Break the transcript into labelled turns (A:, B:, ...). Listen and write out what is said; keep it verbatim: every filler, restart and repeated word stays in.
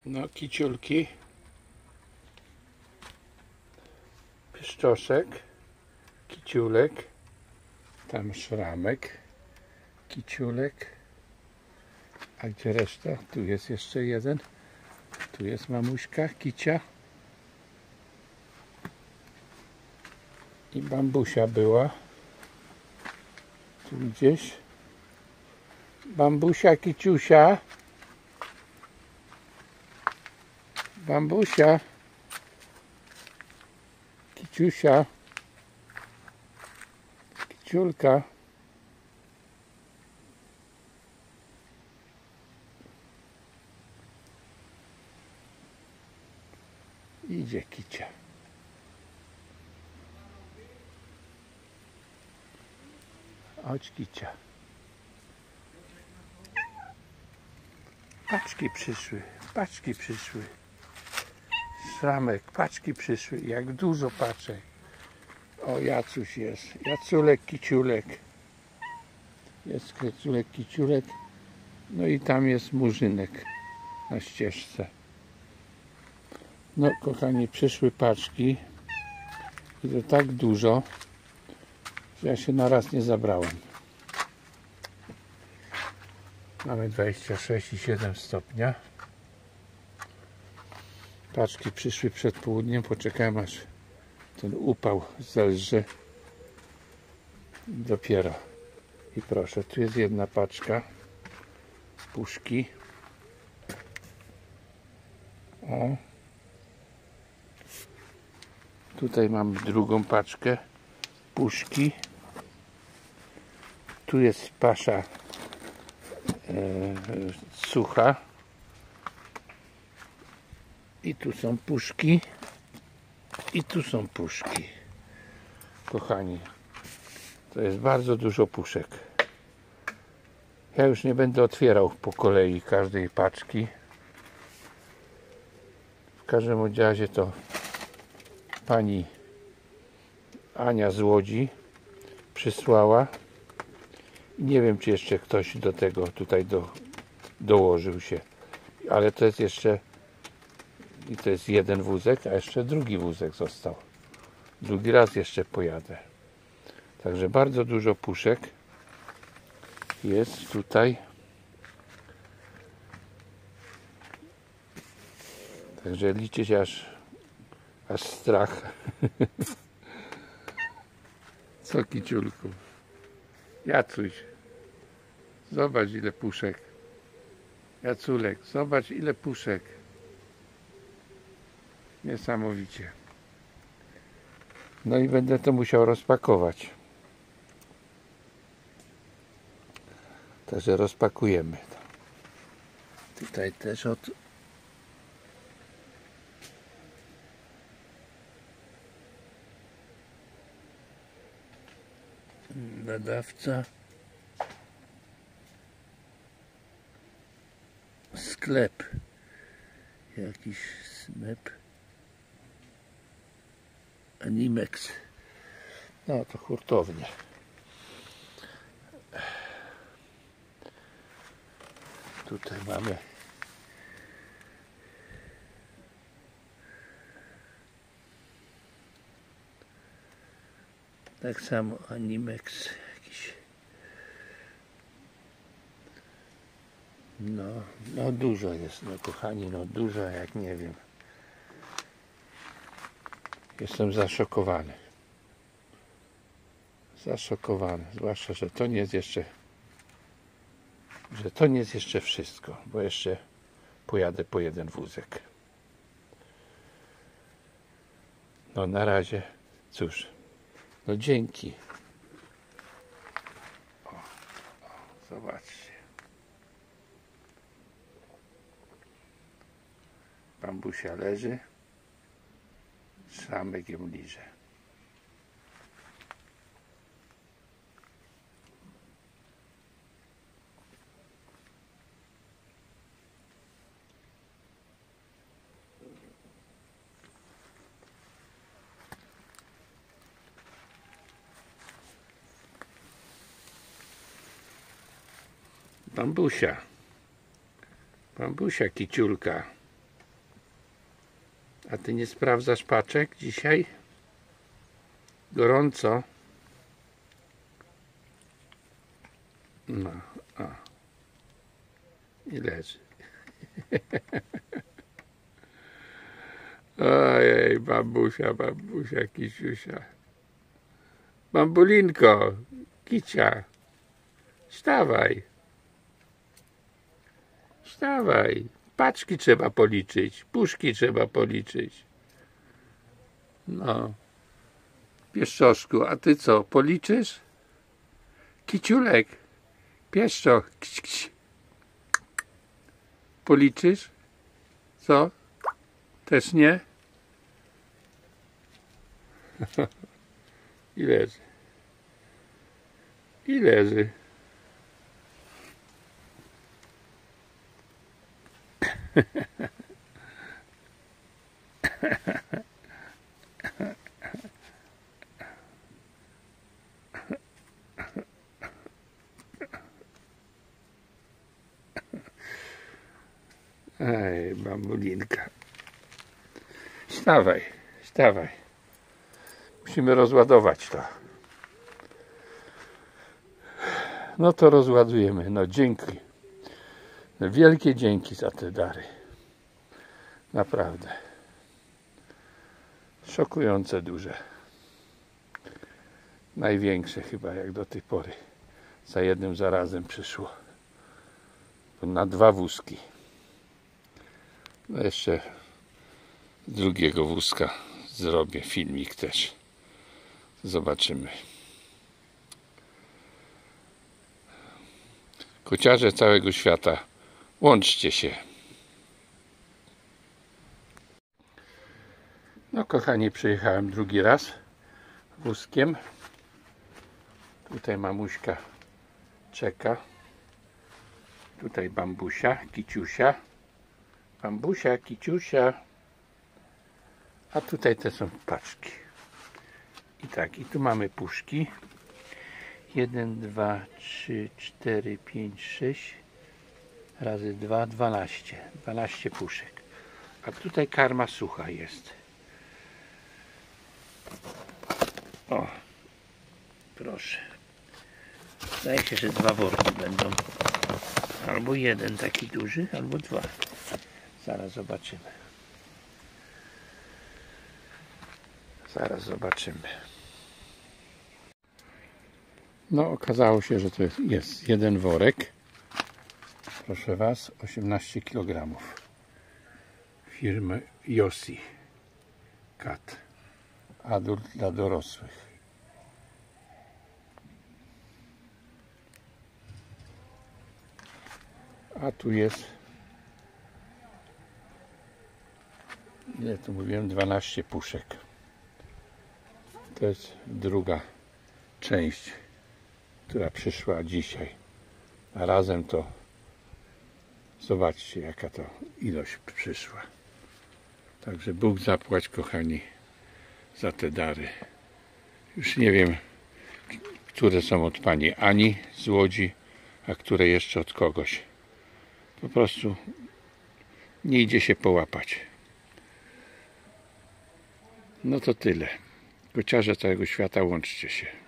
A: No, kiciulki, piszczoszek, kiciulek, tam szramek, kiciulek, a gdzie reszta? Tu jest jeszcze jeden, tu jest mamuśka, kicia i bambusia była, tu gdzieś, bambusia, kiciusia, bambusia, kiciusia, kiciulka, idzie kicia. Chodź kicia. Paczki przyszły, paczki przyszły. Szramek, paczki przyszły, jak dużo paczek. O, Jacuś jest, Jaculek, kiciulek. Jest Jaculek, kiciulek. No i tam jest Murzynek na ścieżce. No, kochani, przyszły paczki. I to tak dużo, że ja się na raz nie zabrałem. Mamy dwadzieścia sześć i siedem stopnia. Paczki przyszły przed południem. Poczekałem, aż ten upał zelży. Dopiero. I proszę, tu jest jedna paczka. Puszki. O. Tutaj mamy drugą paczkę. Puszki. Tu jest pasza e, sucha. I tu są puszki. I tu są puszki. Kochani, to jest bardzo dużo puszek. Ja już nie będę otwierał po kolei każdej paczki. W każdym razie to pani Ania z Łodzi przysłała. Nie wiem, czy jeszcze ktoś do tego tutaj do, dołożył się. Ale to jest jeszcze i to jest jeden wózek, a jeszcze drugi wózek został. Drugi raz jeszcze pojadę. Także bardzo dużo puszek jest tutaj. Także liczyć aż, aż strach. Co, kiciulku? Jacuś, zobacz ile puszek. Jaculek, zobacz ile puszek. Niesamowicie. No i będę to musiał rozpakować. Także rozpakujemy to. Tutaj też od nadawca, sklep, jakiś snep, Animex, no to hurtownia. Tutaj mamy tak samo Animex jakiś. No, no dużo jest, no kochani, no dużo, jak nie wiem. Jestem zaszokowany. Zaszokowany, zwłaszcza, że to nie jest jeszcze że to nie jest jeszcze wszystko, bo jeszcze pojadę po jeden wózek. No na razie, cóż, no dzięki. O, o, zobaczcie. Bambusia leży, szramek ją liże. Bambusia. Bambusia, kiciulka. A ty nie sprawdzasz paczek dzisiaj? Gorąco. No, o. I leży. Ojej, babusia, babusia, kiciusia. Bambulinko, kicia. Wstawaj. Wstawaj. Paczki trzeba policzyć. Puszki trzeba policzyć. No. Pieszczoszku, a ty co, policzysz? Kiciulek. Pieszczo. Kć, kć. Policzysz? Co? Też nie? I leży. I leży. Ej, bambulinka. Wstawaj, wstawaj. Musimy rozładować to. No to rozładujemy. No dzięki. No, wielkie dzięki za te dary. Naprawdę. Szokujące duże. Największe chyba jak do tej pory. Za jednym zarazem przyszło. Na dwa wózki. No jeszcze z drugiego wózka zrobię filmik też. Zobaczymy. Kociarze całego świata, łączcie się. No kochani, przyjechałem drugi raz wózkiem. Tutaj mamuśka czeka. Tutaj bambusia, kiciusia. Bambusia, kiciusia. A tutaj te są paczki. I tak, i tu mamy puszki. jeden, dwa, trzy, cztery, pięć, sześć razy dwa, dwanaście. dwanaście puszek. A tutaj karma sucha jest. O, proszę. Zdaje się, że dwa worki będą. Albo jeden taki duży, albo dwa. Zaraz zobaczymy. Zaraz zobaczymy. No okazało się, że to jest, jest jeden worek. Proszę was, osiemnaście kilogramów. Firmy Yossi Cat. Adult dla dorosłych. A tu jest, ile tu mówiłem, dwanaście puszek. To jest druga część, która przyszła dzisiaj. A razem to zobaczcie, jaka to ilość przyszła. Także Bóg zapłać, kochani, za te dary. Już nie wiem, które są od pani Ani z Łodzi, a które jeszcze od kogoś. Po prostu nie idzie się połapać. No to tyle. Kociarze całego świata, łączcie się.